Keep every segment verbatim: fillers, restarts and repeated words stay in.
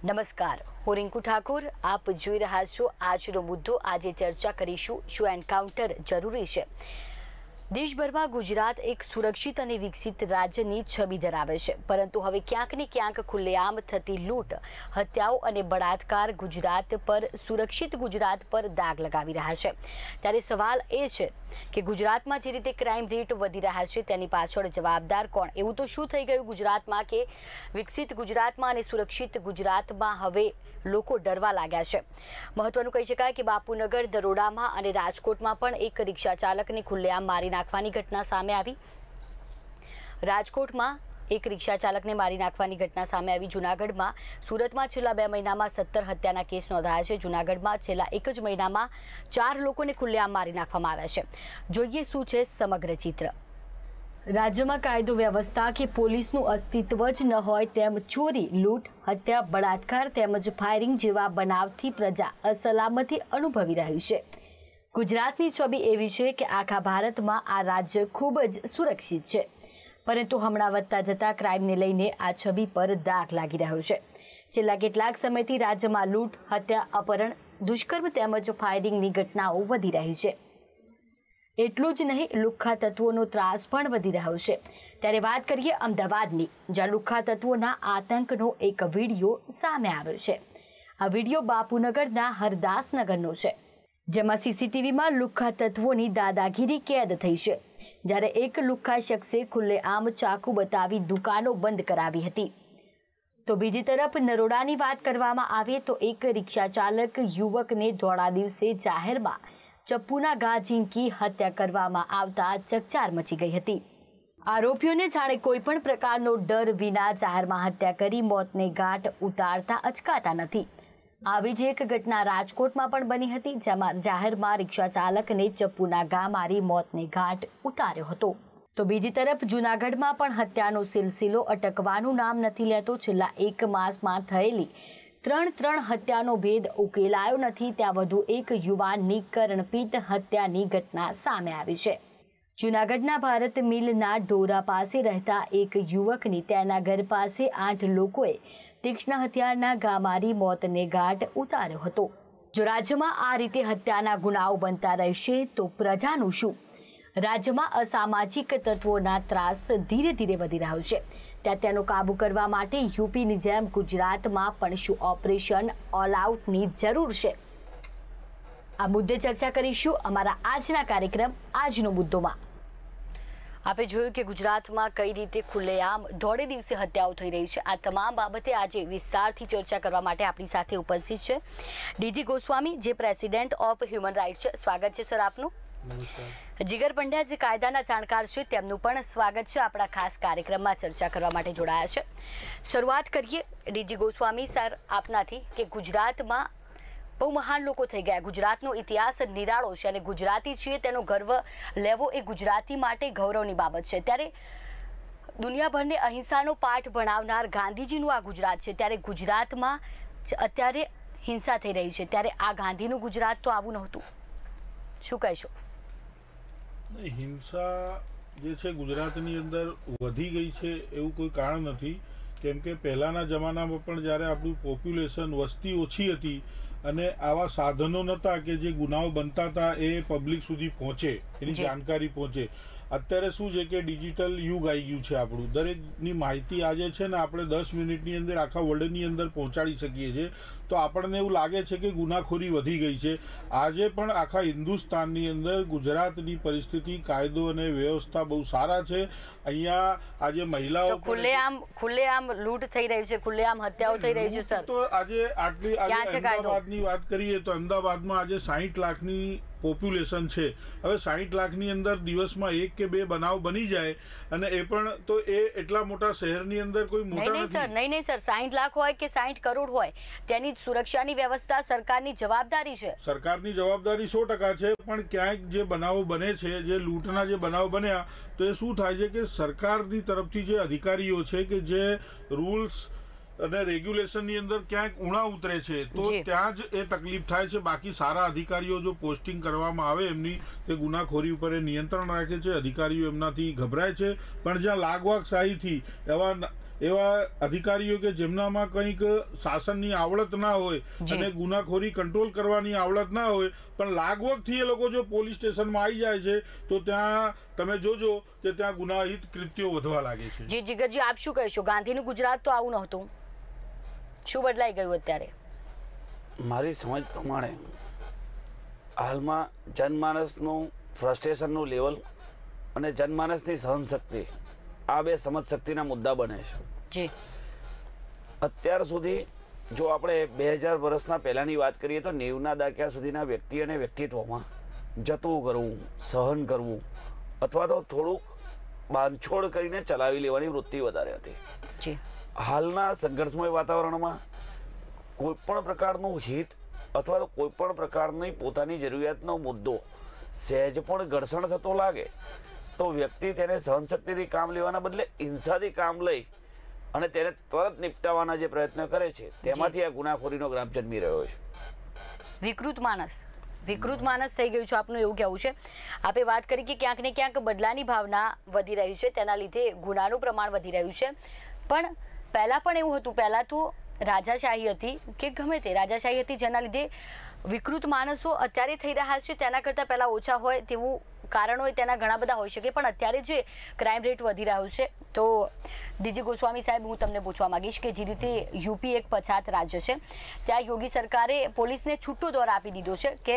નમસ્કાર, હું રિંકુ ઠાકોર. આપ જોઈ રહ્યા છો આજનો મુદ્દો. આજે ચર્ચા કરીશું શું એન્કાઉન્ટર જરૂરી છે. દેશભરમાં ગુજરાત એક સુરક્ષિત અને વિકસિત રાજ્યની છબી ધરાવે છે, પરંતુ હવે ક્યાંક ને ક્યાંક ખુલ્લેઆમ થતી લૂંટ, હત્યાઓ અને બળાત્કાર ગુજરાત પર સુરક્ષિત ગુજરાત પર દાગ લગાવી રહ્યા છે. ત્યારે સવાલ એ છે કે ગુજરાતમાં જે રીતે ક્રાઇમ રેટ વધી રહ્યા છે તેની પાછળ જવાબદાર કોણ? એવું તો શું થઈ ગયું ગુજરાતમાં કે વિકસિત ગુજરાતમાં અને સુરક્ષિત ગુજરાતમાં હવે લોકો ડરવા લાગ્યા છે? મહત્વનું કહી શકાય કે બાપુનગર, દરોડામાં અને રાજકોટમાં પણ એક રિક્ષા ચાલકને ખુલ્લેઆમ મારી નાખવાની ઘટના સામે આવી. રાજકોટમાં એક રિક્ષા ચાલકને મારી નાખવાની ઘટના સામે આવી. જૂનાગઢમાં, સુરતમાં છેલ્લા બે મહિનામાં સત્તર હત્યાના કેસ નોંધાયા છે. જૂનાગઢમાં છેલ્લા એક જ મહિનામાં ચાર લોકોને ખુલ્લેઆમ મારી નાખવામાં આવ્યા છે. જોઈએ શું છે સમગ્ર ચિત્ર. રાજ્યમાં કાયદો વ્યવસ્થા કે પોલીસનું અસ્તિત્વ જ ન હોય તેમ ચોરી, લૂંટ, હત્યા, બળાત્કાર તેમજ ફાયરિંગ જેવા બનાવથી પ્રજા અસલામતી અનુભવી રહી છે. ગુજરાતની છબી એવી છે કે આખા ભારતમાં આ રાજ્ય ખૂબ જ સુરક્ષિત છે, પરંતુ હમણાં વધતા જતા ક્રાઇમને લઈને આ છબી પર દાગ લાગી રહ્યો છે. છેલ્લા કેટલાક સમયથી રાજ્યમાં લૂંટ, હત્યા, અપહરણ, દુષ્કર્મ તેમજ ફાયરિંગની ઘટનાઓ વધી રહી છે. એટલું જ નહીં, લુખ્ખા તત્વોનો ત્રાસ પણ વધી રહ્યો છે. ત્યારે વાત કરીએ અમદાવાદની, જ્યાં લુખ્ખા તત્વોના આતંકનો એક વિડીયો સામે આવ્યો છે. આ વિડીયો બાપુનગરના હરદાસનગરનો છે, જેમાં સીસીટીવીમાં લુખ્ખા તત્વોની દાદાગીરી કેદ થઈ છે. જ્યારે એક લુખ્ખા શખ્સે ખુલ્લેઆમ ચાકુ બતાવી દુકાનો બંધ કરાવી હતી. તો બીજી તરફ નરોડાની વાત કરવામાં આવે તો એક રિક્ષા ચાલક યુવકને ધોળા દિવસે જાહેરમાં ચપ્પુના ઘા ઝીંકી હત્યા કરવામાં આવતા ચકચાર મચી ગઈ હતી. આરોપીઓને જાણે કોઈ પણ પ્રકારનો ડર વિના જાહેરમાં હત્યા કરી મોતને ઘાટ ઉતારતા અચકાતા નથી. આવી જ એક ઘટના રાજકોટમાં પણ બની હતી, જેમાં જાહેરમાં રિક્ષા ચાલકને ચપ્પુના ઘા મારી મોતને ઘાટ ઉતાર્યો હતો. તો બીજી તરફ જૂનાગઢમાં પણ હત્યાનો સિલસિલો અટકવાનું નામ નથી લેતો. છેલ્લા એક માસમાં થયેલી ત્રણ ત્રણ હત્યાનો ભેદ ઉકેલાયો નથી. ત્યાં વધુ એક યુવાનની કરણપીટ હત્યાની ઘટના સામે આવી છે. જૂનાગઢના ભારત મિલના ડોરા પાસે રહેતા એક યુવકની તેના ઘર પાસે આઠ લોકોએ તીક્ષ્ણ હથિયારના ઘા મારી મોતને ઘાટ ઉતાર્યો હતો. જો રાજ્યમાં આ રીતે હત્યાના ગુનાઓ બનતા રહેશે તો પ્રજાનું શું? રાજ્યમાં અસામાજિક તત્વોના ત્રાસ ધીરે ધીરે વધી રહ્યો છે. ત્યાં તેનો કાબુ કરવા માટે યુપીની જેમ ગુજરાતમાં પણ શું ઓપરેશન ઓલ આઉટની જરૂર છે? આ મુદ્દે ચર્ચા કરીશું અમારા આજના કાર્યક્રમ આજનો મુદ્દોમાં. આપણે જોયું કે ગુજરાતમાં કઈ રીતે ખુલ્લેઆમ દોઢે દિવસે હત્યાઓ થઈ રહી છે. આ તમામ બાબતે આજે વિસ્તારથી ચર્ચા કરવા માટે આપણી સાથે ઉપસ્થિત છે ડીજી ગોસ્વામી, જે પ્રેસિડેન્ટ ઓફ હ્યુમન રાઇટ્સ છે. સ્વાગત છે સર આપનું. જીગર પંડ્યા, જે કાયદાના જાણકાર છે, તેમનું પણ સ્વાગત છે. આપણા ખાસ કાર્યક્રમમાં ચર્ચા કરવા માટે જોડાયા છે. શરૂઆત કરીએ ડીજી ગોસ્વામી સર આપનાથી કે ગુજરાતમાં બહુ મહાન લોકો થઈ ગયા. ગુજરાતનો ઇતિહાસ નિરાળો છે અને ગુજરાતી છીએ તેનો ગર્વ લેવો એ ગુજરાતી માટે ગૌરવની બાબત છે. ત્યારે દુનિયાભરને અહિંસાનો પાઠ ભણાવનાર ગાંધીજીનું આ ગુજરાત છે. ત્યારે ગુજરાતમાં અત્યારે હિંસા થઈ રહી છે. ત્યારે આ ગાંધીનું ગુજરાત તો આવું નહોતું. શું કહેશો? હિંસા જે છે ગુજરાતની અંદર વધી ગઈ છે એવું કોઈ કારણ નથી. કેમ કે પહેલાંના જમાનામાં પણ જ્યારે આપણું પોપ્યુલેશન, વસ્તી ઓછી હતી અને આવા સાધનો નહોતા કે જે ગુનાઓ બનતા હતા એ પબ્લિક સુધી પહોંચે, એની જાણકારી પહોંચે. અત્યારે શું છે કે ડિજિટલ યુગ આવી ગયું છે. આપણું દરેકની માહિતી આજે છે ને આપણે દસ મિનિટની અંદર આખા વર્લ્ડની અંદર પહોંચાડી શકીએ છીએ. તો આપણને એવું લાગે છે કે ગુનાખોરી વધી ગઈ છે. આજે પણ આખા હિન્દુસ્તાનની અંદર ગુજરાતની પરિસ્થિતિ, કાયદો અને વ્યવસ્થા બહુ સારા છે. અહીંયા આજે મહિલાઓ ખુલ્લેઆમ ખુલ્લેઆમ લૂંટ થઈ રહી છે, ખુલ્લેઆમ હત્યાઓ થઈ રહી છે. સર, તો આજે આટલી અમદાવાદની વાત કરીએ તો અમદાવાદમાં આજે સાહીઠ લાખની પોપ્યુલેશન છે. હવે સાહીઠ લાખની અંદર દિવસમાં એક કે બે બનાવ બની જાય અને એ પણ તો એ એટલા મોટા શહેરની અંદર કોઈ મોટા નહીં સર નહીં નહીં સર સાહીઠ લાખ હોય કે સાહીઠ કરોડ હોય, તેની સુરક્ષાની વ્યવસ્થા સરકારની જવાબદારી છે. સરકારની જવાબદારી સો ટકા છે, પણ ક્યાંક જે બનાવો બને છે, જે લૂંટના જે બનાવ બન્યા, તો એ શું થાય છે કે સરકારની તરફથી જે અધિકારીઓ છે કે જે રૂલ્સ અને રેગ્યુલેશનની અંદર ક્યાંક ઉણા ઉતરે છે તો ત્યાં જ એ તકલીફ થાય છે. બાકી સારા અધિકારીઓ જો પોસ્ટિંગ કરવામાં આવે એમની, તે ગુનાખોરી ઉપર નિયંત્રણ રાખે છે, અધિકારીઓ એમનાથી ગભરાય છે. પણ જ્યાં લાગવાક શાહીથી એવા એવા અધિકારીઓ કે જેમનામાં કંઈક શાસનની આવડત ના હોય અને ગુનાખોરી કંટ્રોલ કરવાની આવડત ના હોય પણ લાગવગથી એ લોકો જો પોલીસ સ્ટેશનમાં આવી જાય છે તો ત્યાં તમે જોજો કે ત્યાં ગુનાહિત કૃત્યો વધવા લાગે છે. જી જીગરજી, આપ શું કહેશો? ગાંધીનું ગુજરાત તો આવું નહોતું, શું બદલાઈ ગયું અત્યારે? મારી સમજ પ્રમાણે હાલમાં જનમાનસનું ફ્રસ્ટ્રેશનનું લેવલ અને જનમાનસની સહનશક્તિ, આ બે સમજ શક્તિના મુદ્દા બને છે. જી, અત્યાર સુધી જો આપણે બે હજાર વર્ષના પહેલાંની વાત કરીએ તો નેવના દાયકા સુધીના વ્યક્તિ અને વ્યક્તિત્વમાં જતું કરવું, સહન કરવું અથવા તો થોડુંક બાંધછોડ કરીને ચલાવી લેવાની વૃત્તિ વધારે હતી. જી, હાલના સંઘર્ષમય વાતાવરણમાં કોઈ પણ પ્રકારનું હિત અથવા તો કોઈ પણ પ્રકારની પોતાની જરૂરિયાતનો મુદ્દો સહેજ પણ ઘર્ષણ થતો લાગે તો વ્યક્તિ તેને સહનશક્તિથી કામ લેવાના બદલે હિંસાથી કામ લઈ અને તેને તરત નિપટાવવાના જે પ્રયત્ન કરે છે તેમાંથી આ ગુનાખોરીનો ગ્રાફ જન્મી રહ્યો છે. વિકૃત માનસ વિકૃત માનસ થઈ ગયું છે આપનું, એવું કહેવું છે. આપે વાત કરી કે ક્યાંક ને ક્યાંક બદલાની ભાવના વધી રહી છે, તેના લીધે ગુનાનું પ્રમાણ વધી રહ્યું છે. પણ પહેલાં પણ એવું હતું, પહેલાં તો રાજાશાહી હતી કે ગમે તે રાજાશાહી હતી, જેના લીધે વિકૃત માણસો અત્યારે થઈ રહ્યા છે તેના કરતાં પહેલાં ઓછા હોય તેવું કારણ હોય, તેના ઘણા બધા હોઈ શકે. પણ અત્યારે જે ક્રાઇમ રેટ વધી રહ્યો છે તો ડીજી ગોસ્વામી સાહેબ, હું તમને પૂછવા માંગીશ કે જે રીતે યુપી એક પછાત રાજ્ય છે, ત્યાં યોગી સરકારે પોલીસને છૂટો દોર આપી દીધો છે કે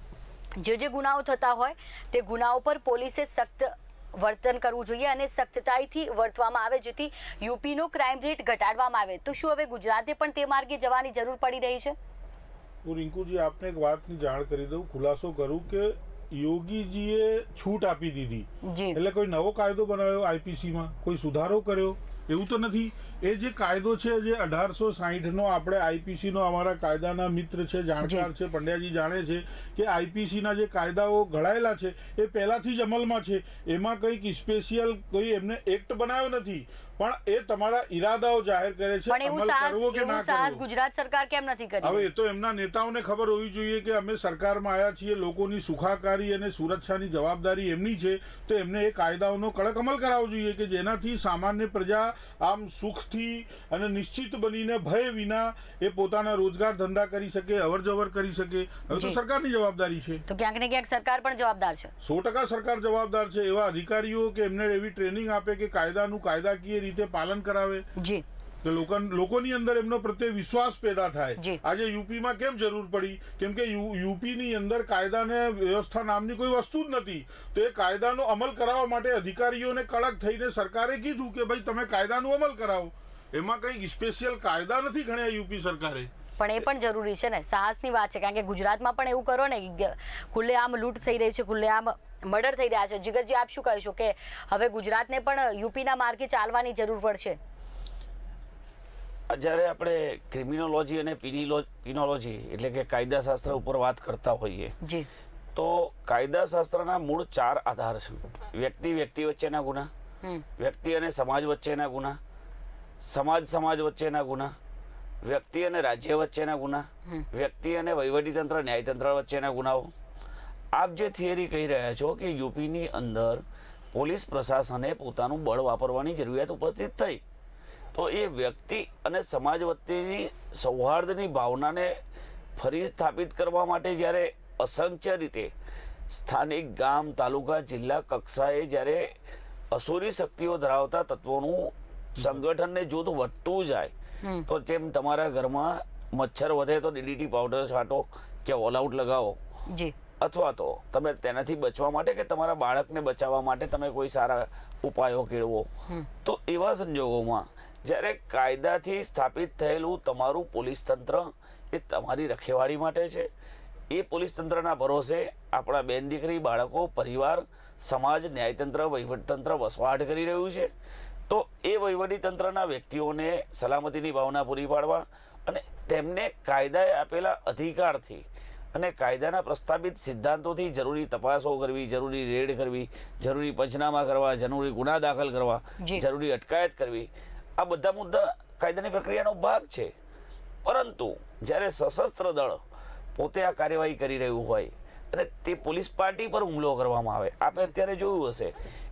જે જે ગુનાઓ થતા હોય તે ગુનાઓ પર પોલીસે સખ્ત વર્તન કરવું જોઈએ અને સખ્તાઈથી વર્તવામાં આવે, જેથી યુપીનો ક્રાઇમ રેટ ઘટાડવામાં આવે. તો શું હવે ગુજરાતે પણ તે માર્ગે જવાની જરૂર પડી રહી છે? હું રિંકુજી આપને એક વાતની જાણ કરી દઉં, ખુલાસો કરું કે યોગીજીએ છૂટ આપી દીધી એટલે કોઈ નવો કાયદો બનાવ્યો આઈપીસીમાં, કોઈ સુધારો કર્યો એવું તો નથી. એ જે કાયદો છે જે અઢારસો સાહીઠ નો આપણે આઈપીસી નો અમારા કાયદાના મિત્ર છે, જાણકાર છે, પંડ્યાજી જાણે છે કે આઈપીસી ના જે કાયદાઓ ઘડાયેલા છે એ પહેલાથી જ અમલમાં છે. એમાં કંઈક સ્પેશિયલ કોઈ એમને એક્ટ બનાવ્યો નથી, પણ એ તમારા ઈરાદાઓ જાહેર કરે છે, અમલ કરવો કે ના કરવો. ગુજરાત સરકાર કેમ નથી કરી? હવે એ તો એમના નેતાઓને ખબર હોવી જોઈએ કે અમે સરકારમાં આવ્યા છીએ, લોકોની સુખાકારી અને સુરક્ષાની જવાબદારી એમની છે, તો એમને એ કાયદાઓનો કડક અમલ કરાવવો જોઈએ કે જેનાથી સામાન્ય પ્રજા આમ સુખથી અને નિશ્ચિત બનીને ભય વિના એ પોતાના રોજગાર ધંધા કરી શકે, અવર જવર કરી શકે. હવે તો સરકારની જવાબદારી છે, તો ક્યાંક ને ક્યાંક સરકાર પણ જવાબદાર છે. સો ટકા સરકાર જવાબદાર છે. એવા અધિકારીઓ કે એમને એવી ટ્રેનિંગ આપે કે કાયદાનું કાયદાકીય રીતે પાલન કરાવે જી, તો લોકો લોકોની અંદર એમનો પ્રત્યે વિશ્વાસ પેદા થાય. આજે યુપીમાં કેમ જરૂર પડી? કેમ કે યુપીની અંદર કાયદાને વ્યવસ્થા નામની કોઈ વસ્તુ જ નથી. તો એ કાયદાનો અમલ કરાવવા માટે અધિકારીઓને કડક થઈને સરકારે કીધું કે ભાઈ તમે કાયદાનો અમલ કરાવો. એમાં કંઈક સ્પેશિયલ કાયદા નથી ઘણ્યા યુપી સરકારે, પણ એ પણ જરૂરી છે ને, સાહસની વાત છે. કારણ કે ગુજરાતમાં પણ એવું કરો ને, ખુલ્લેઆમ લૂંટ થઈ રહી છે, ખુલ્લેઆમ મર્ડર થઈ રહ્યા છે. જીગરજી, આપ શું કહેશો કે હવે ગુજરાતને પણ યુપીના માર્ગે ચાલવાની જરૂર પડશે? જ્યારે આપણે ક્રિમિનોલોજી અને પિનોલોજી એટલે કે કાયદાશાસ્ત્ર ઉપર વાત કરતા હોઈએ જી, તો કાયદાશાસ્ત્રના મૂળ ચાર આધાર છે. વ્યક્તિ વ્યક્તિ વચ્ચેના ગુના, વ્યક્તિ અને સમાજ વચ્ચેના ગુના, સમાજ સમાજ વચ્ચેના ગુના, વ્યક્તિ અને રાજ્ય વચ્ચેના ગુના, વ્યક્તિ અને વહીવટીતંત્ર ન્યાયતંત્ર વચ્ચેના ગુનાઓ. આપ જે થિયરી કહી રહ્યા છો કે યુપીની અંદર પોલીસ પ્રશાસને પોતાનું બળ વાપરવાની જરૂરિયાત ઉપસ્થિત થઈ, તો એ વ્યક્તિ અને સમાજ વચ્ચેની સૌહાર્દની ભાવનાને ફરી સ્થાપિત કરવા માટે જ્યારે અસંખ્ય રીતે સ્થાનિક ગામ, તાલુકા, જિલ્લા કક્ષાએ જ્યારે અસુરી શક્તિઓ ધરાવતા તત્વોનું સંગઠનને જૂથ વધતું જાય, તો જેમ તમારા ઘરમાં મચ્છર વધે તો ડીડીટી પાવડર છાંટો કે ઓલ આઉટ લગાવો, અથવા તો તમે તેનાથી બચવા માટે કે તમારા બાળકને બચાવવા માટે તમે કોઈ સારા ઉપાયો કેળવો. તો એવા સંજોગોમાં જ્યારે કાયદાથી સ્થાપિત થયેલું તમારું પોલીસ તંત્ર એ તમારી રખેવાળી માટે છે, એ પોલીસ તંત્રના ભરોસે આપણા બેન દીકરી, બાળકો, પરિવાર, સમાજ, ન્યાયતંત્ર, વહીવટીતંત્ર વસવાટ કરી રહ્યું છે, તો એ વહીવટીતંત્રના વ્યક્તિઓને સલામતીની ભાવના પૂરી પાડવા અને તેમને કાયદાએ આપેલા અધિકારથી અને કાયદાના પ્રસ્થાપિત સિદ્ધાંતોથી જરૂરી તપાસો કરવી, જરૂરી રેડ કરવી, જરૂરી પંચનામા કરવા, જરૂરી ગુના દાખલ કરવા, જરૂરી અટકાયત કરવી, આ બધા મુદ્દા કાયદાની પ્રક્રિયાનો ભાગ છે. પરંતુ જ્યારે સશસ્ત્ર દળ પોતે આ કાર્યવાહી કરી રહ્યું હોય અને તે પોલીસ પાર્ટી પર હુમલો કરવામાં આવે, આપણે અત્યારે જોયું હશે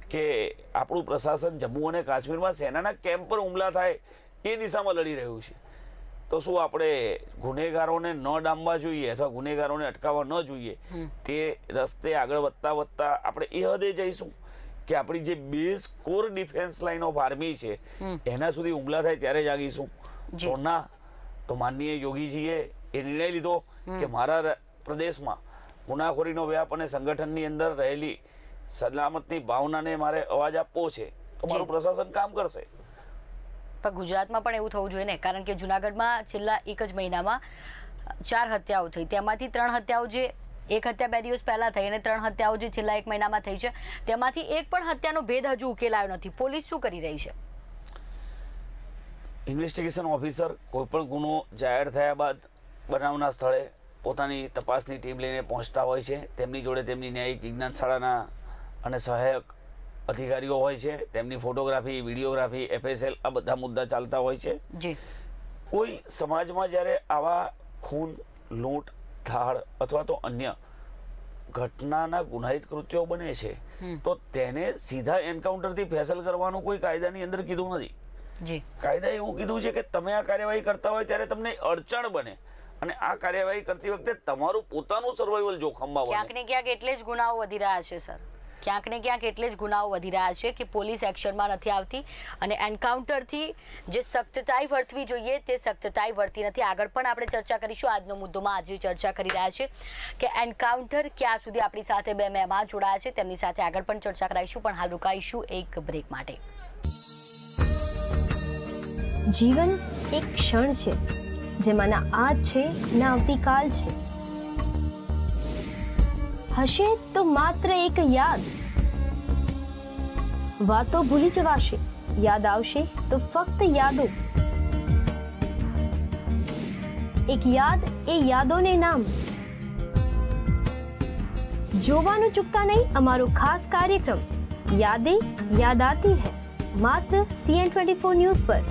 કે આપણું પ્રશાસન જમ્મુ અને કાશ્મીરમાં સેનાના કેમ્પ પર હુમલા થાય એ દિશામાં લડી રહ્યું છે, તો શું આપણે ગુનેગારોને ન ડામવા જોઈએ અથવા ગુનેગારોને અટકાવવા ન જોઈએ? તે રસ્તે આગળ વધતા વધતા આપણે એ હદે જઈશું કે આપણી જે base core defence line of army છે એના સુધી હુમલા થાય ત્યારે જાગીશું? તો ના. તો માનનીય યોગીજીએ એ નિર્ણય લીધો કે મારા પ્રદેશમાં ગુનાખોરીનો વ્યાપ અને સંગઠનની અંદર રહેલી સલામતની ભાવનાને મારે અવાજ આપવો છે, તો મારું પ્રશાસન કામ કરશે. પણ ગુજરાતમાં પણ એવું થવું જોઈએ ને, કારણ કે જુનાગઢમાં છેલ્લા એક જ મહિનામાં ચાર હત્યાઓ થઈ, તેમાંથી ત્રણ હત્યાઓ જે એક હત્યા બે દિવસ પહેલા થઈ અને ત્રણ હત્યાઓ જે છેલ્લા એક મહિનામાં થઈ છે તેમાંથી એક પણ હત્યાનો ભેદ હજુ ઉકેલાયો નથી. પોલીસ શું કરી રહી છે? ઇન્વેસ્ટિગેશન ઓફિસર કોઈ પણ ગુનો જાહેર થયા બાદ બનાવના સ્થળે પોતાની તપાસની ટીમ લઈને પહોંચતા હોય છે. તેમની જોડે તેમની ન્યાયિક વિજ્ઞાન શાળાના અને સહાયક અધિકારીઓ હોય છે, તેમની ફોટોગ્રાફી, વિડીયોગ્રાફી, એફએસએલ આ બધા મુદ્દા ચાલતા હોય છે. જી. કોઈ સમાજમાં જ્યારે આવા ખૂન, લૂંટ, ધાડ અથવા તો અન્ય ઘટનાના ગુનાહિત કૃત્યો બને છે તો તેને સીધા એન્કાઉન્ટરથી ફેસલ કરવાનું કોઈ કાયદાની અંદર કીધું નથી. જી. કાયદાએ એવું કીધું છે કે તમે આ કાર્યવાહી કરતા હોય ત્યારે તમને અડચણ બને અને આ કાર્યવાહી કરતી વખતે તમારું પોતાનું સર્વાઈવલ જોખમમાં બને. ક્યાંક ને ક્યાંક એટલે જ ગુનાઓ વધી રહ્યા છે સર, ક્યાંક ને ક્યાંક એટલે જ ગુનાઓ વધી રહ્યા છે કે પોલીસ એક્શનમાં નથી આવતી અને એન્કાઉન્ટરથી જે સખ્તતાઈ વર્તવી જોઈએ તે સખ્તતાઈ વર્તી નથી. આગળ પણ આપણે ચર્ચા કરીશું. આજનો મુદ્દોમાં આજે ચર્ચા કરી રહ્યા છે કે એન્કાઉન્ટર ક્યાં સુધી. આપણી સાથે બે મહેમાન જોડાયા છે, તેમની સાથે આગળ પણ ચર્ચા કરાઈશું, પણ હાલ રોકાઈશું એક બ્રેક માટે. જીવન એક ક્ષણ છે જેમાં ના આજ છે ના આવતીકાલ છે. હશે તો માત્ર એક યાદ, વાતો ભૂલી જવાશે, યાદ આવશે તો ફક્ત યાદો. એક યાદ એ યાદોને નામ. જોવાનું ચૂકતા નહીં અમારો ખાસ કાર્યક્રમ યાદેं યાદ આતી હૈ, માત્ર સીએન ટ્વેન્ટી ફોર ન્યૂઝ પર.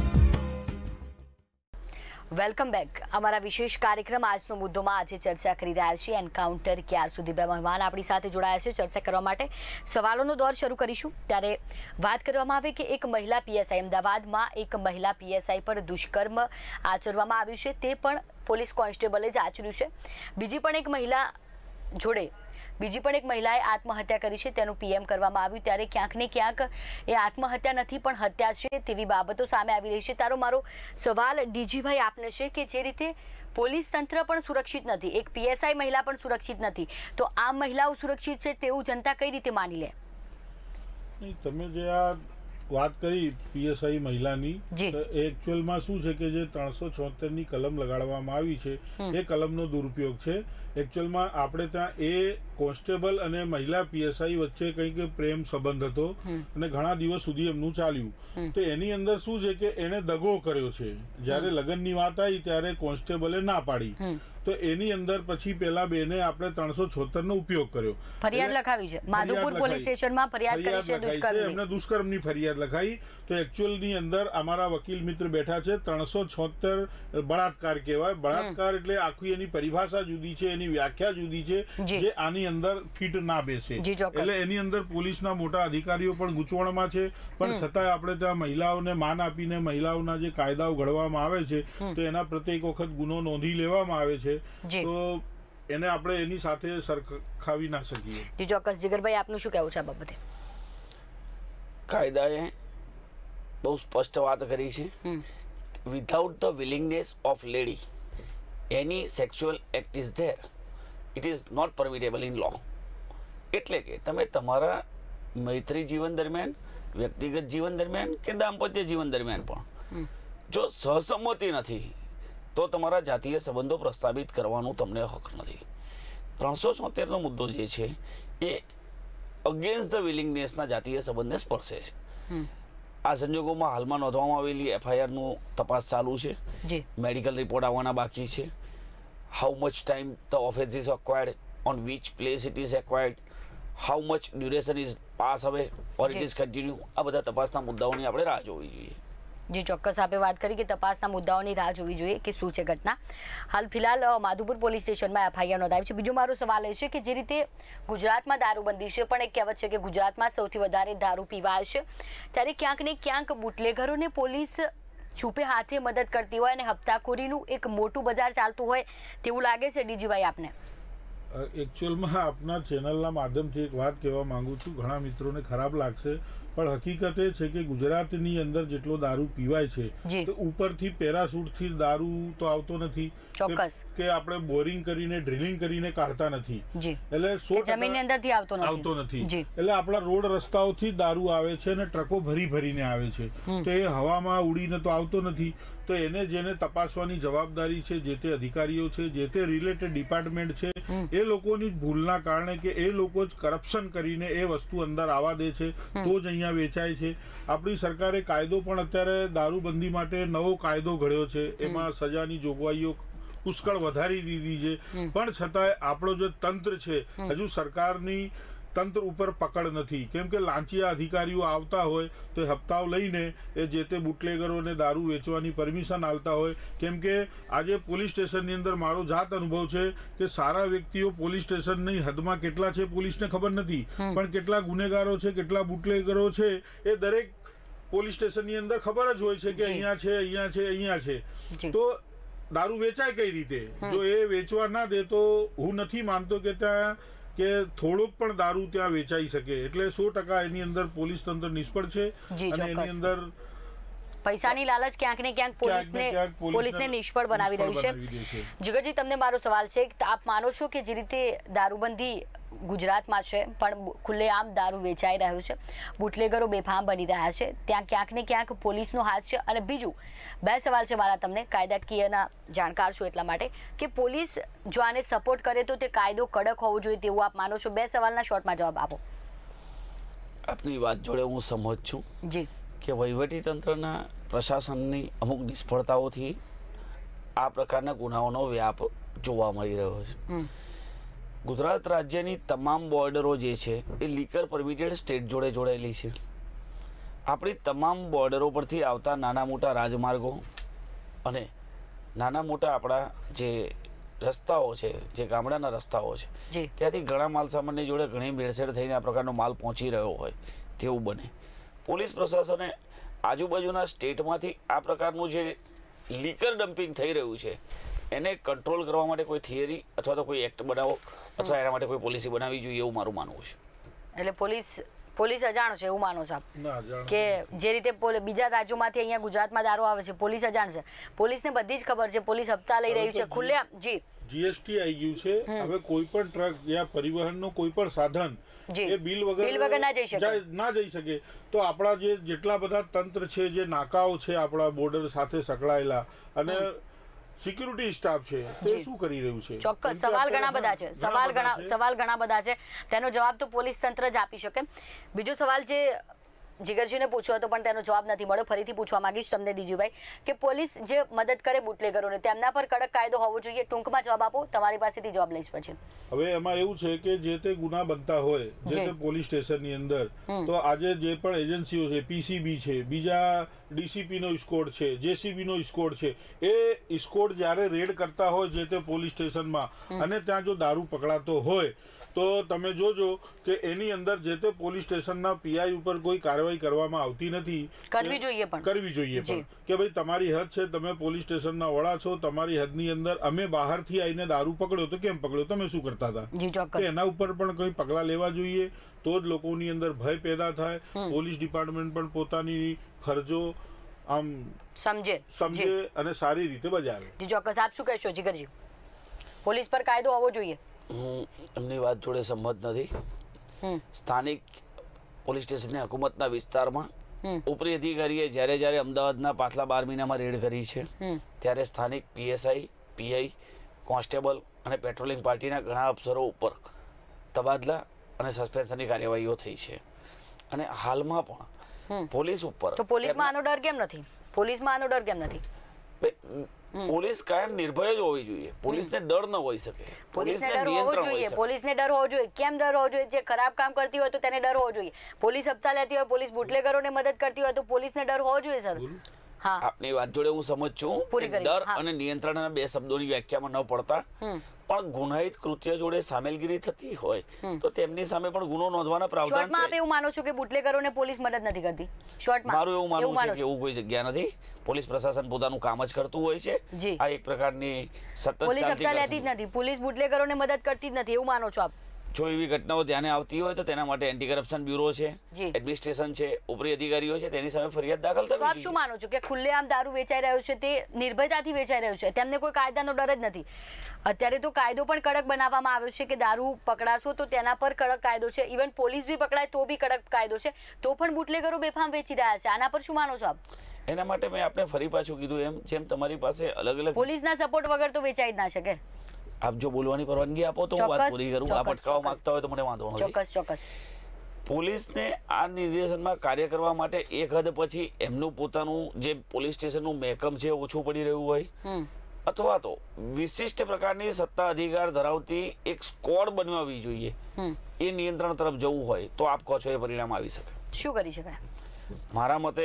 Welcome back. અમારા વિશેષ કાર્યક્રમ આજનો મુદ્દોમાં આજે ચર્ચા કરી રહ્યા છીએ એન્કાઉન્ટર ક્યાર સુધી. બે મહેમાન આપણી સાથે જોડાયા છે ચર્ચા કરવા માટે. સવાલોનો દોર શરૂ કરીશું ત્યારે વાત કરવામાં આવે કે એક મહિલા પીએસઆઈ, અમદાવાદમાં એક મહિલા પીએસઆઈ પર દુષ્કર્મ આચરવામાં આવ્યું છે, તે પણ પોલીસ કોન્સ્ટેબલે જ આચર્યું છે. બીજી પણ એક મહિલા જોડે બીજી પણ એક મહિલાએ આત્મહત્યા કરી છે, તેનું પીએમ કરવામાં આવ્યું. ત્યારે ક્યાંક ને ક્યાંક એ આત્મહત્યા નથી પણ હત્યા છે તેવી બાબતો સામે આવી રહી છે. તારો મારો સવાલ ડીજીભાઈ આપને છે કે જે રીતે પોલીસ તંત્ર પણ સુરક્ષિત નથી, એક પીએસઆઈ મહિલા પણ સુરક્ષિત નથી, તો આ મહિલાઓ સુરક્ષિત છે તેવું જનતા કઈ રીતે માની લે? તમે જે આ વાત કરી પીએસઆઈ મહિલાની, એકચ્યુઅલમાં શું છે કે જે ત્રણસો છોતેર ની કલમ લગાડવામાં આવી છે એ કલમનો દુરુપયોગ છે. એકચ્યુઅલમાં આપણે ત્યાં એ કોન્સ્ટેબલ અને મહિલા પીએસઆઈ વચ્ચે કંઈક પ્રેમ સંબંધ હતો અને ઘણા દિવસ સુધી એમનું ચાલ્યું. તો એની અંદર શું છે કે એને દગો કર્યો છે. જ્યારે લગ્નની વાત આવી ત્યારે કોન્સ્ટેબલે ના પાડી, તો એની અંદર પછી પેલા બેને આપણે ત્રણસો છોતેર નો ઉપયોગ કર્યો, ફરિયાદ લખાવી છે માધવપુર પોલીસ સ્ટેશનમાં, ફરિયાદ કરી છે દુષ્કર્મની, એમને દુષ્કર્મની ફરિયાદ લખાઈ. તો એકચ્યુઅલ ની અંદર અમારા વકીલ મિત્ર બેઠા છે. ત્રણસો છોતેર બળાત્કાર કહેવાય. બળાત્કાર એટલે આખી એની પરિભાષા જુદી છે, એની વ્યાખ્યા જુદી છે, જે આની અંદર ફિટ ના બેસે. એટલે એની અંદર પોલીસના મોટા અધિકારીઓ પણ ગૂંચવણમાં છે, પણ છતાંય આપણે ત્યાં મહિલાઓને માન આપીને મહિલાઓના જે કાયદાઓ ઘડવામાં આવે છે તો એના પ્રત્યેક વખત ગુનો નોંધી લેવામાં આવે છે. તો એને આપણે એની સાથે સરખાવી ના શકીએ. જી ચોક્કસ. જીગરભાઈ આપનું શું કહેવું છે આ બાબતે? કાયદાએ બહુ સ્પષ્ટ વાત કરી છે. Without the willingness of lady any sexual act is there, it is not permittable in law. એટલે કે તમે તમારા મૈત્રી જીવન દરમિયાન, વ્યક્તિગત જીવન દરમિયાન કે દાંપત્ય જીવન દરમિયાન પણ જો સહસંમતિ નથી તો તમારા જાતીય સંબંધો પ્રસ્થાપિત કરવાનું તમને હક નથી. ત્રણસો છોતેર નો મુદ્દો જે છે એ અગેન્સ્ટ ધ વિલિંગનેસના જાતીય સંબંધને સ્પર્શે છે. આ સંજોગોમાં હાલમાં નોંધવામાં આવેલી એફઆઈઆરનું તપાસ ચાલુ છે, મેડિકલ રિપોર્ટ આવવાના બાકી છે. How much time the offence is acquired, on which place it is acquired, how much duration is pass away or it is continue, આ બધા તપાસના મુદ્દાઓની આપણે રાહ જોવી જોઈએ. જી ચોક્કસ આપે વાત કરી કે તપાસના મુદ્દાઓની રાહ જોવી જોઈએ કે શું છે ઘટના. હાલ ફિલહાલ માધુપુર પોલીસ સ્ટેશનમાં એફઆઈઆર નોંધાવી છે. બીજો મારો સવાલ એ છે કે જે રીતે ગુજરાતમાં દારૂબંધી છે પણ એક કહેવત છે કે ગુજરાતમાં સૌથી વધારે દારૂ પીવાય છે, ત્યારે ક્યાંક ને ક્યાંક બુટલેગરોને પોલીસ છુપે હાથે મદદ કરતી હોય અને હપ્તાખોરીનું એક મોટું બજાર ચાલતું હોય તેવું લાગે છે ડીજીભાઈ આપને? એકચ્યુઅલમાં આપના ચેનલના માધ્યમથી એક વાત કહેવા માંગુ છું. ઘણા મિત્રોને ખરાબ લાગશે પણ હકીકત એ છે કે ગુજરાતની અંદર જેટલો દારૂ પીવાય છે તો ઉપરથી પેરાશૂટથી દારૂ તો આવતો નથી, ચોક્કસ કે આપણે બોરિંગ કરીને ડ્રિલિંગ કરીને કાઢતા નથી, એટલે સો જમીનની અંદરથી આવતો નથી આવતો નથી એટલે આપણા રોડ રસ્તાઓથી દારૂ આવે છે અને ટ્રકો ભરી ભરીને આવે છે. તો એ હવામાં ઉડીને તો આવતો નથી. તો એને જેને તપાસવાની જવાબદારી છે જે તે અધિકારીઓ છે, જે તે રિલેટેડ ડિપાર્ટમેન્ટ છે, એ લોકોની ભૂલના કારણે કે એ લોકો જ કરપ્શન કરીને એ વસ્તુ અંદર આવવા દે છે તો જ અહીંયા વેચાય છે. આપણી સરકારે કાયદો પણ અત્યારે દારૂબંધી માટે નવો કાયદો ઘડ્યો છે, એમાં સજાની જોગવાઈઓ પુષ્કળ વધારી દીધી છે, પણ છતાંય આપણો જે તંત્ર છે હજુ સરકારની તંત્ર ઉપર પકડ નથી. કેમ કે લાંચિયા અધિકારીઓ આવતા હોય તો હપ્તાઓ લઈને એ જે તે બુટલેગરોને દારૂ વેચવાની પરમિશન આપતા હોય. કેમ કે આજે પોલીસ સ્ટેશનની અંદર મારો જાત અનુભવ છે કે સારા વ્યક્તિઓ પોલીસ સ્ટેશનની હદમાં કેટલા છે પોલીસને ખબર નથી, પણ કેટલા ગુનેગારો છે, કેટલા બુટલેગરો છે એ દરેક પોલીસ સ્ટેશનની અંદર ખબર જ હોય છે કે અહીંયા છે, અહીંયા છે, અહીંયા છે. તો દારૂ વેચાય કઈ રીતે? જો એ વેચવા ના દે તો હું નથી માનતો કે ત્યાં કે થોડોક પણ દારૂ ત્યાં વેચાઈ શકે. એટલે સો ટકા એની અંદર પોલીસ તંત્ર નિષ્ફળ છે અને એની અંદર પૈસાની લાલચ ક્યાંક ને ક્યાંક પોલીસને પોલીસને નિષ્ફળ બનાવી રહી છે. જીગરજી, તમને મારો સવાલ છે કે આપ માનો છો કે જે રીતે દારૂબંધી ગુજરાતમાં છે પણ ખુલ્લેઆમ દારૂ વેચાઈ રહ્યો છે, બુટલેગરો બેફામ બની રહ્યા છે, ત્યાં ક્યાંક ને ક્યાંક પોલીસનો હાથ છે? અને બીજું બે સવાલ છે મારા તમને, કાયદાકીયના જાણકાર છો એટલા માટે, કે પોલીસ જો આને સપોર્ટ કરે તો તે કાયદો કડક હોવો જોઈએ તેવું આપ માનો છો? બે સવાલના શોર્ટમાં જવાબ આપો. આપની વાત જોડે હું સમજ છું જી કે વહીવટી તંત્રના પ્રશાસનની અમુક નિષ્ફળતાઓથી આ પ્રકારના ગુનાઓનો વ્યાપ જોવા મળી રહ્યો છે. ગુજરાત રાજ્યની તમામ બોર્ડરો જે છે એ લીકર પરમિટેડ સ્ટેટ જોડે જોડાયેલી છે. આપણી તમામ બોર્ડરો પરથી આવતા નાના મોટા રાજમાર્ગો અને નાના મોટા આપણા જે રસ્તાઓ છે, જે ગામડાના રસ્તાઓ છે, ત્યાંથી ઘણા માલ સામાનની જોડે ઘણી ભેળસેળ થઈને આ પ્રકારનો માલ પહોંચી રહ્યો હોય તેવું બને. પોલીસ પ્રશાસને આજુબાજુના સ્ટેટમાંથી આ પ્રકારનું જે લીકર ડમ્પિંગ થઈ રહ્યું છે એને કંટ્રોલ કરવા માટે કોઈ થિયરી અથવા તો કોઈ એક્ટ બનાવો અથવા એના માટે કોઈ પોલિસી બનાવવી જોઈએ એવું મારું માનવું છે. એટલે પોલીસ પોલીસ અજાણ છે એવું માનો છો આપ કે જે રીતે બીજા રાજ્યોમાંથી અહીંયા ગુજરાતમાં દારૂ આવે છે પોલીસ અજાણ છે? પોલીસને બધી જ ખબર છે, પોલીસ હપ્તા લઈ રહી છે ખુલ્લેઆમ. જી જીએસટી આવી ગયું છે, હવે કોઈ પણ ટ્રક યા પરિવહનનો કોઈ પણ સાધન એ બિલ વગર ના જઈ શકે ના જઈ શકે. તો આપણા જે જેટલા બધા તંત્ર છે, જે નાકાઓ છે આપણા બોર્ડર સાથે સંકળાયેલા અને સિક્યુરિટી સ્ટાફ છે તે શું કરી રહ્યું છે? ચોક્કસ સવાલ ઘણા બધા છે, સવાલ ઘણા સવાલ ઘણા બધા છે, તેનો જવાબ તો પોલીસ તંત્ર જ આપી શકે. બીજો સવાલ જે જીગરજીને પૂછ્યો હતો પણ તેનો જવાબ નથી મળ્યો, ફરીથી પૂછવા માંગીશ તમને ડીજીભાઈ કે પોલીસ જે મદદ કરે બુટલેગરોને તેમના પર કડક કાયદો હોવો જોઈએ. ટૂંકમાં જવાબ આપો, તમારી પાસેથી જવાબ લઈશ પછી. હવે એમાં એવું છે કે જે તે ગુના બનતા હોય જે તે પોલીસ સ્ટેશનની અંદર, તો આજે જે પણ એજન્સીઓ છે, પીસીબી છે, બીજા ડીસીપી નો સ્કોડ છે, જેસીબી નો સ્કોડ છે, એ સ્કોડ જ્યારે રેડ કરતા હોય જે તે પોલીસ સ્ટેશનમાં અને ત્યાં જો દારૂ પકડાતો હોય તો તમે જોજો કે એની અંદર જે તે પોલીસ સ્ટેશનના પીઆઈ ઉપર કોઈ કાર્યવાહી કરવામાં આવતી નથી. કરવી જોઈએ પણ કરવી જોઈએ પણ કે ભાઈ તમારી હદ છે, તમે પોલીસ સ્ટેશનના વડા છો, તમારી હદની અંદર અમે બહારથી આવીને દારૂ પકડ્યો તો કેમ પકડ્યો, તમે શું કરતા હતા? એના ઉપર પણ કોઈ પગલાં લેવા જોઈએ તો જ લોકોની અંદર ભય પેદા થાય. પોલીસ ડિપાર્ટમેન્ટ પણ પોતાની ફરજો આમ સમજે સમજે અને સારી રીતે બજાવે. જી ચોક્કસ. આપ શું કહેશો જીગરજી? પોલીસ પર કાયદો હોવો જોઈએ? હું એમની વાત જોડે સંમત નથી. સ્થાનિક પોલીસ સ્ટેશનની હકુમતના વિસ્તારમાં ઉપરી અધિકારીએ જ્યારે જ્યારે અમદાવાદના પાછલા બાર મહિનામાં રેડ કરી છે ત્યારે સ્થાનિક પીએસઆઈ, પીઆઈ, કોન્સ્ટેબલ અને પેટ્રોલિંગ પાર્ટીના ઘણા અફસરો ઉપર તબાદલા અને સસ્પેન્શનની કાર્યવાહીઓ થઈ છે. અને હાલમાં પણ પોલીસ ઉપર તો પોલીસમાં આનો ડર કેમ નથી? પોલીસમાં આનો ડર કેમ નથી? પોલીસ કાયમ નિર્ભય જ હોવી જોઈએ. પોલીસને ડર ન હોઈ શકે. પોલીસને ડર હોવો જોઈએ. પોલીસને ડર હોવો જોઈએ. કેમ ડર હોવો જોઈએ? જે ખરાબ કામ કરતી હોય તો તેને ડર હોવો જોઈએ. પોલીસ હપ્તા લેતી હોય, પોલીસ બુટલેગરોને મદદ કરતી હોય તો પોલીસને ડર હોવો જોઈએ સર. હા. આપની વાત જોડે હું સમજ છું પૂરી કે કરી. ડર હા. અને નિયંત્રણના બે શબ્દોની વ્યાખ્યામાં ન પડતા હમ. પણ ગુનાહિત કૃત્ય જોડે સામેલગીરી થતી હોય તો તેમની સામે પણ ગુનો નોંધવાના પ્રાવધાન શોર્ટમાં આપ છે. એવું માનો છો કે બુટલેગરોને પોલીસ મદદ નથી કરતી? શોર્ટમાં મારું એવું માનવું છે માનો કે છો? એવું કોઈ જગ્યા નથી. પોલીસ પ્રશાસન પોતાનું કામ જ કરતું હોય છે. જી. આ એક પ્રકારની સતત પોલીસ ચાલતી અફસા લેતી જ ઘટના. નથી, પોલીસ બુટલેગરોને મદદ કરતી જ નથી, એવું માનો છો આપ? જો એવી ઘટનાઓ ધ્યાને આવતી હોય તો તેના માટે એન્ટી કરપ્શન બ્યુરો છે, જી. એડમિનિસ્ટ્રેશન છે, ઉપરી અધિકારીઓ છે, તેની સામે ફરિયાદ દાખલ તો આપ કરવી શું જોઈએ. માનો છો કે ખુલ્લેઆમ દારૂ વેચાઈ રહ્યો છે તે નિર્ભયતાથી વેચાઈ રહ્યો છે, તેમને કોઈ કાયદાનો ડર જ નથી? અત્યારે તો કાયદો પણ કડક બનાવવામાં આવ્યો છે કે દારૂ પકડાશો તો તેના પર કડક કાયદો છે, ઇવન પોલીસ બી પકડાય તો બી કડક કાયદો છે, તો પણ બુટલેગરો બેફામ વેચી રહ્યા છે. આના પર શું માનો છો આપ? એના માટે મેં આપણે ફરી પાછું કીધું એમ જેમ તમારી પાસે અલગ અલગ પોલીસના સપોર્ટ વગર તો વેચાઈ જ ના શકે. આપ જો બોલવાની પરવાનગી આપો તો હું વાત ચોક્કસ, પૂરી કરું. આપ ચોક્કસ, અટકાવવા ચોક્કસ. માંગતા હોય તો મને વાંધો નથી. ચોક્કસ ચોક્કસ. પોલીસને આ નિર્દેશનમાં કાર્ય કરવા માટે એક હદ પછી એમનું પોતાનું જે પોલીસ સ્ટેશનનું મેકમ છે ઓછું પડી રહ્યું હોય હમ. અથવા તો વિશિષ્ટ પ્રકારની સત્તા અધિકાર ધરાવતી એક સ્કોડ બનાવવી જોઈએ, હમ. એ નિયંત્રણ તરફ જવું હોય તો આપ કહો છો એ પરિણામ આવી શકે. શું કરી શકાય? મારા મતે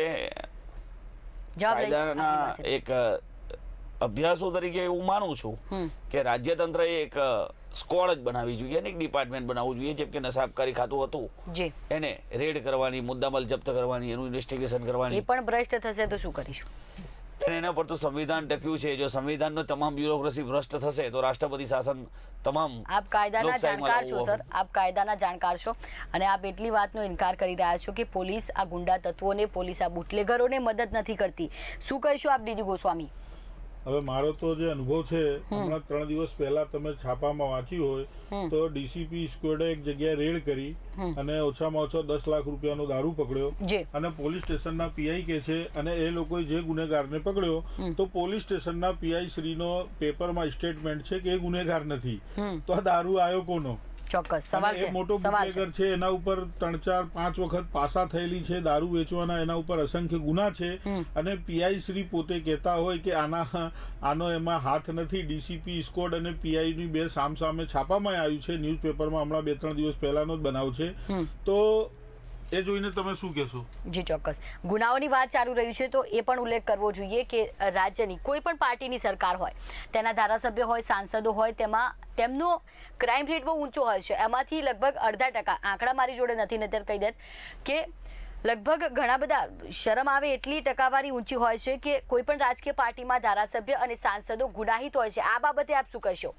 જવાબ લઈશું કાયદાના આપની પાસે. એક અભ્યાસો તરીકે એવું માનું છું હમ. કે રાજ્યતંત્રએ એક સ્કોડ જ બનાવવી જોઈએ અને એક ડિપાર્ટમેન્ટ બનાવવું જોઈએ, જેમ કે નશાબકારી ખાતું હતું જી. એને રેડ કરવાની, મુદ્દામાલ જપ્ત કરવાની, એનું ઇન્વેસ્ટિગેશન એ કરવાની. પણ ભ્રષ્ટ થશે તો શું કરીશું? અને એના પર તો સંવિધાન ટક્યું છે. જો સંવિધાનનો તમામ બ્યુરોક્રેસી ભ્રષ્ટ થશે તો રાષ્ટ્રપતિ શાસન તમામ આપ કાયદાના લોકશાહીમાં જાણકાર છો લાવવું સર, આપ કાયદાના જાણકાર છો અને આપ એટલી વાતનો ઇનકાર કરી રહ્યા છો કે પોલીસ આ ગુંડા તત્વોને, પોલીસ આ બુટલેગરોને મદદ નથી કરતી. શું કહીશું આપ ડીજી ગોસ્વામી? હવે મારો તો જે અનુભવ છે, હમણાં ત્રણ દિવસ પહેલા તમે છાપામાં વાંચ્યું હોય તો ડીસીપી સ્ક્વોડે એક જગ્યાએ રેડ કરી અને ઓછામાં ઓછો દસ લાખ રૂપિયાનો દારૂ પકડ્યો જી. અને પોલીસ સ્ટેશનના પીઆઈ કે છે અને એ લોકોએ જે ગુનેગારને પકડ્યો તો પોલીસ સ્ટેશનના પીઆઈ શ્રીનો પેપરમાં સ્ટેટમેન્ટ છે કે એ ગુનેગાર નથી. તો આ દારૂ આવ્યો કોનો? ચોક્કસ સવાલ અને છે, એ મોટો સવાલ છે. બુટલેગર છે, એના ઉપર ત્રણ ચાર પાંચ વખત પાસા થયેલી છે દારૂ વેચવાના, એના ઉપર અસંખ્ય ગુના છે અને પીઆઈ શ્રી પોતે કહેતા હોય કે આના આનો એમાં હાથ નથી. ડીસીપી સ્કોડ અને પીઆઈ ની બે સામસામે છાપામાં આવ્યું છે, ન્યૂઝપેપરમાં હમણાં બે ત્રણ દિવસ પહેલાનો જ બનાવ છે. તો એ જોઈને તમે શું કહેશો? જી ચોક્કસ. ગુનાઓની વાત ચાલુ રહી છે તો એ પણ ઉલ્લેખ કરવો જોઈએ કે રાજ્યની કોઈ પણ પાર્ટીની સરકાર હોય, તેના ધારાસભ્ય હોય, સાંસદો હોય, તેમાં તેમનો ક્રાઇમ રેટ બહુ ઊંચો હોય છે. એમાંથી લગભગ અડધા ટકા, આંકડા મારી જોડે નથી નતર કહી દેત કે લગભગ ઘણા બધા, શરમ આવે એટલી ટકાવારી ઊંચી હોય છે કે કોઈ પણ રાજકીય પાર્ટીમાં ધારાસભ્ય અને સાંસદો ગુનાહિત હોય છે. આ બાબતે આપ શું કહેશો?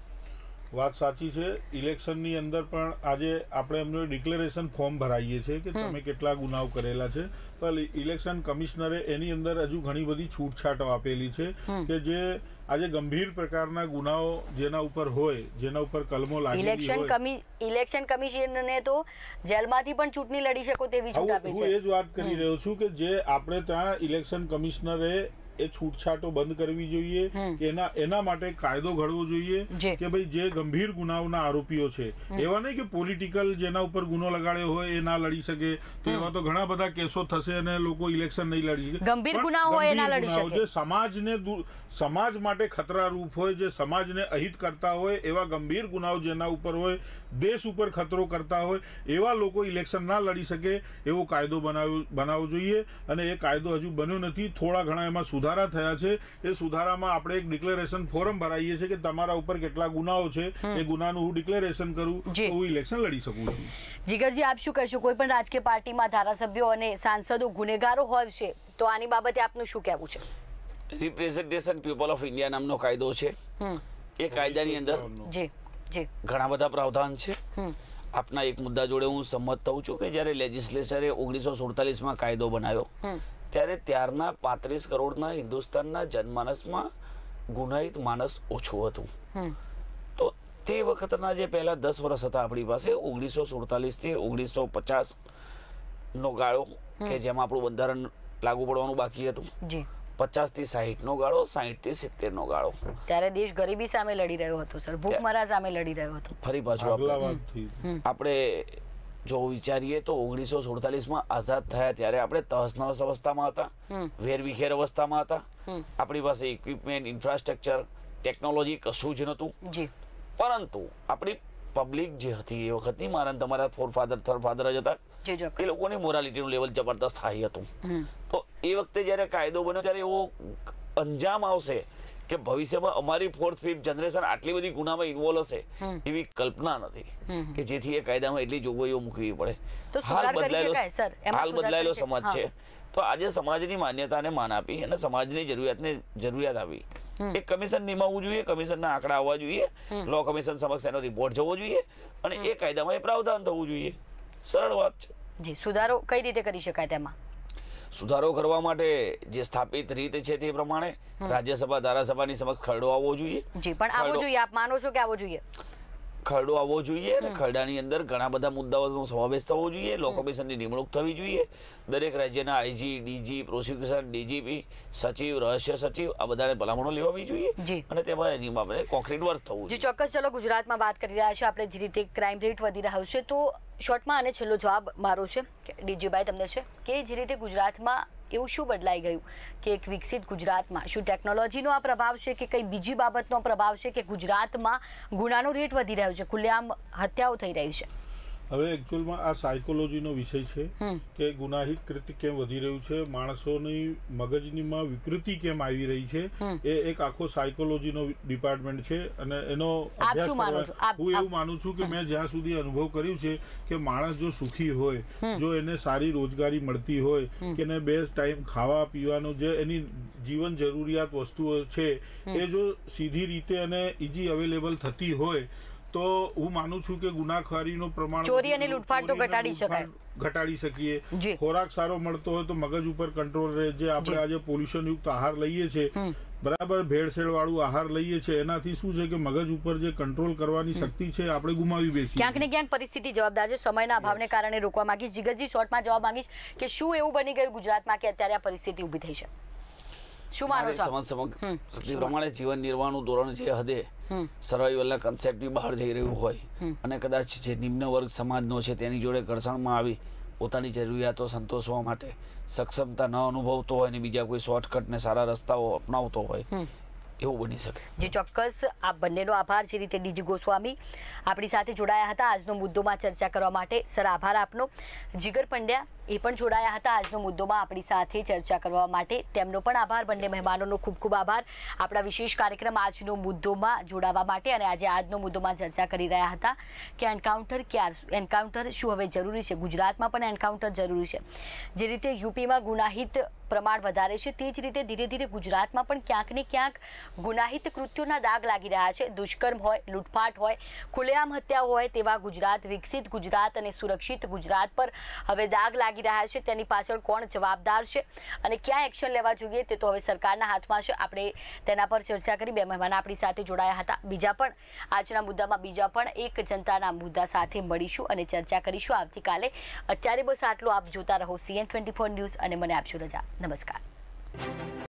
વાત સાચી છે. ઇલેક્શનની અંદર પણ આજે આપણે એમનું ડિક્લેરેશન ફોર્મ ભરાઈએ છીએ કે તમે કેટલા ગુનાઓ કરેલા છે, પણ ઇલેક્શન કમિશનરે એની અંદર હજુ ઘણી બધી છૂટછાટો આપેલી છે કે જે આજે ગંભીર પ્રકારના ગુનાઓ જેના ઉપર હોય, જેના ઉપર કલમો લાગેલી ઇલેક્શન હોય, કમિ ઇલેક્શન કમિશનને તો જેલમાંથી પણ ચૂંટણી લડી શકો તેવી છૂટ આપી હું છે. એ જ વાત કરી રહ્યો છું કે જે આપણે ત્યાં ઇલેક્શન કમિશનરે એ છૂટછાટો બંધ કરવી જોઈએ, એના એના માટે કાયદો ઘડવો જોઈએ કે ભાઈ જે ગંભીર ગુનાઓના આરોપીઓ છે, એવા નહીં કે પોલિટિકલ જેના ઉપર ગુનો લગાડ્યો હોય એ ના લડી શકે, તો એવા તો ઘણા બધા કેસો થશે અને લોકો ઇલેક્શન નહીં લડી શકે. ગંભીર ગુનાઓ હોય એ ના લડી શકે. જે સમાજને સમાજ માટે ખતરારૂપ હોય, જે સમાજને અહિત કરતા હોય, એવા ગંભીર ગુનાઓ જેના ઉપર હોય, દેશ ઉપર ખતરો કરતા હોય, એવા લોકો ઇલેક્શન ના લડી શકે એવો કાયદો બનાવવો બનાવવો જોઈએ. અને એ કાયદો હજુ બન્યો નથી. થોડા ઘણા એમાં સુધારા થયા છે. એ સુધારામાં આપણે એક ડિક્લેરેશન ફોરમ ભરાઈએ છીએ કે તમારા ઉપર કેટલા ગુનાઓ છે, એ ગુનાનું હું ડિક્લેરેશન કરું તો હું ઇલેક્શન લડી શકું છું. જીગરજી, આપ શું કહેશો? કોઈ પણ રાજકીય પાર્ટીમાં ધારાસભ્યો અને સાંસદો ગુનેગારો હોય છે તો આની બાબતે આપનું શું કહેવું છે? રિપ્રેઝન્ટેશન પીપલ ઓફ ઇન્ડિયા નામનો કાયદો છે. એ કાયદાની અંદર જી જી ઘણા બધા પ્રાવધાન છે. આપના એક મુદ્દા જોડે હું સંમત થઉં છું કે જ્યારે લેજિસ્લેચરે ઓગણીસો સુડતાલીસમાં કાયદો બનાવ્યો ત્યારે ત્યારના પાંત્રીસ કરોડના હિન્દુસ્તાનના જનમાનસમાં ગુનાહિત માણસ ઓછું હતું. તો તે વખતના જે પહેલા દસ વર્ષ હતા આપણી પાસે, ઓગણીસો સુડતાલીસ થી ઓગણીસો પચાસ નો ગાળો કે જેમાં આપણું બંધારણ લાગુ પડવાનું બાકી હતું, જી પચાસ થી સાહીઠ નો ગાળો, સાહીઠ થી સિત્તેર નો ગાળો, ત્યારે દેશ ગરીબી સામે લડી રહ્યો હતો સર, ભૂખમરા સામે લડી રહ્યો હતો. ફરી પાછું આપણે જો વિચારીએ તો ઓગણીસો સુડતાલીસમાં આઝાદ થયા ત્યારે આપણે તહસ નહસ અવસ્થામાં હતા, વેરવિખેર અવસ્થામાં હતા. આપણી પાસે ઇક્વિપમેન્ટ, ઇન્ફ્રાસ્ટ્રક્ચર, ટેકનોલોજી કશું જ નહોતું. પરંતુ આપણી પબ્લિક જે હતી એ વખતની, મારા તમારા ફોર ફાધર થર્ડ ફાધર જ હતા, એ લોકોની મોરાલિટીનું લેવલ જબરદસ્ત હાઈ હતું. તો એ વખતે જ્યારે કાયદો બન્યો ત્યારે એવો અંજામ આવશે કે ભવિષ્યમાં અમારી ફોર્થ ફિફ્થ જનરેશન આટલી બધી ગુનામાં ઇન્વોલ્વ હશે એવી કલ્પના નથી કે જેથી એ કાયદામાં એટલી જોગવાઈઓ મૂકવી પડે. હાલ બદલાયેલો હાલ બદલાયેલો સમાજ છે તો આજે સમાજની માન્યતાને માન આપી અને સમાજની જરૂરિયાતને જરૂરિયાત આપી એક કમિશન નિમાવવું જોઈએ, કમિશનના આંકડા આવવા જોઈએ, લો કમિશન સમક્ષ એનો રિપોર્ટ જવો જોઈએ અને એ કાયદામાં એ પ્રાવધાન થવું જોઈએ. સરળ વાત છે. જી, સુધારો કઈ રીતે કરી શકાય તેમાં? સુધારો કરવા માટે જે સ્થાપિત રીત છે તે પ્રમાણે રાજ્યસભા ધારાસભાની સમક્ષ ખરડો આવવો જોઈએ. જી, પણ આવવો જોઈએ, આપ માનો છો કે આવવો જોઈએ? ખરડો આવવો જોઈએ અને ખરડાની અંદર ઘણા બધા મુદ્દાઓનો સમાવેશ થવો જોઈએ. લો કમિશનની નિમણૂક થવી જોઈએ. દરેક રાજ્યના આઈજી, ડીજી, પ્રોસિક્યુશન, ડીજીપી, સચિવ, રહસ્ય સચિવ આ બધાને ભલામણો લેવાવી જોઈએ અને તેમાં એની બાબતે કોન્ક્રીટ વર્ક થવું જોઈએ. ચોક્કસ. ચલો, ગુજરાતમાં વાત કરી રહ્યા છીએ આપણે જે રીતે ક્રાઇમ રેટ વધી રહ્યો છે તો શોર્ટમાં અને છેલ્લો જવાબ મારો છે કે ડીજીભાઈ તમને છે કે જે રીતે ગુજરાતમાં એવું શું બદલાઈ ગયું કે એક વિકસિત ગુજરાતમાં શું ટેકનોલોજીનો આ પ્રભાવ છે કે કઈ બીજી બાબતનો પ્રભાવ છે કે ગુજરાતમાં ગુનાનો રેટ વધી રહ્યો છે, ખુલ્લેઆમ હત્યાઓ થઈ રહી છે? હવે એકચ્યુઅલમાં આ સાયકોલોજીનો વિષય છે કે ગુનાહિત કૃત્ય કેમ વધી રહ્યું છે, માણસોની મગજનીમાં વિકૃતિ કેમ આવી રહી છે, એ એક આખો સાયકોલોજીનો ડિપાર્ટમેન્ટ છે અને એનો અભ્યાસ કરવા હું એવું માનું છું કે મેં જ્યાં સુધી અનુભવ કર્યું છે કે માણસ જો સુખી હોય, જો એને સારી રોજગારી મળતી હોય કે એને બે ટાઈમ ખાવા પીવાનો જે એની જીવન જરૂરિયાત વસ્તુઓ છે એ જો સીધી રીતે અને ઇઝી અવેલેબલ થતી હોય તો હું માનું છું કે ગુનાખોરીનો પ્રમાણ ચોરી અને લૂંટફાટ તો ઘટાડી શકાય ઘટાડી શકીએ. ખોરાક સારો મળતો હોય તો મગજ ઉપર કંટ્રોલ રહે. જે આપણે આજે પોલ્યુશન યુક્ત આહાર લઈએ છીએ, બરાબર ભેળસેળ વાળું આહાર લઈએ છીએ, એનાથી શું છે કે મગજ ઉપર જે કંટ્રોલ કરવાની શક્તિ છે આપણે ગુમાવી બેસી. ક્યાંક ને ક્યાંક પરિસ્થિતિ જવાબદાર છે. સમયના અભાવને કારણે રોકવા માંગીશ. જીગરજી, શોર્ટમાં જવાબ માંગીશ કે શું એવું બની ગયું ગુજરાતમાં કે અત્યારે આ પરિસ્થિતિ ઊભી થઈ છે? શું માનો છો? સમાજ શક્તિ પ્રમાણે જીવન નિર્વાહનું ધોરણ જે હદે સર્વાઈવલના કન્સેપ્ટની બહાર જઈ રહ્યું હોય અને કદાચ જે નિમ્ન વર્ગ સમાજનો છે તેની જોડે ઘર્ષણમાં આવી પોતાની જરૂરિયાતો સંતોષવા માટે સક્ષમતા ન અનુભવતો હોય અને બીજા કોઈ શોર્ટકટ ને સારા રસ્તાઓ અપનાવતો હોય એવું બની શકે. જે ચોક્કસ. આ બંનેનો આભાર. જે રીતે ડીજી ગોસ્વામી આપણી સાથે જોડાયા હતા આજનો મુદ્દોમાં ચર્ચા કરવા માટે, સર આભાર આપનો. જીગર પંડ્યા એ પણ જોડાયા હતા આજનો મુદ્દોમાં આપણી સાથે ચર્ચા કરવા માટે, તેમનો પણ આભાર. બંને મહેમાનોનો ખૂબ ખૂબ આભાર આપણા વિશેષ કાર્યક્રમ આજનો મુદ્દોમાં જોડાવા માટે. અને આજે આજનો મુદ્દોમાં ચર્ચા કરી રહ્યા હતા કે એન્કાઉન્ટર ક્યાં એન્કાઉન્ટર શું હવે જરૂરી છે? ગુજરાતમાં પણ એન્કાઉન્ટર જરૂરી છે. જે રીતે યુપીમાં ગુનાહિત પ્રમાણ વધારે છે તે જ રીતે ધીરે ધીરે ગુજરાતમાં પણ ક્યાંક ને ક્યાંક ગુનાહિત કૃત્યોના દાગ લાગી રહ્યા છે. દુષ્કર્મ હોય, લૂંટફાટ હોય, ખુલ્લેઆમ હત્યાઓ હોય તેવા ગુજરાત, વિકસિત ગુજરાત અને સુરક્ષિત ગુજરાત પર હવે દાગ લાગી રહ્યા છે. તેની પાછળ કોણ જવાબદાર છે અને ક્યાં એક્શન લેવા જોઈએ તે તો હવે સરકારના હાથમાં છે. આપણે તેના પર ચર્ચા કરી. બે મહેમાન આપણી સાથે જોડાયા હતા. બીજા પણ આજના મુદ્દામાં બીજા પણ એક જનતાના મુદ્દા સાથે મળીશું અને ચર્ચા કરીશું આવતીકાલે. અત્યારે બસ આટલું. આપ જોતા રહો સીએન ટ્વેન્ટી ફોર ન્યૂઝ અને મને આપશો રજા. નમસ્કાર.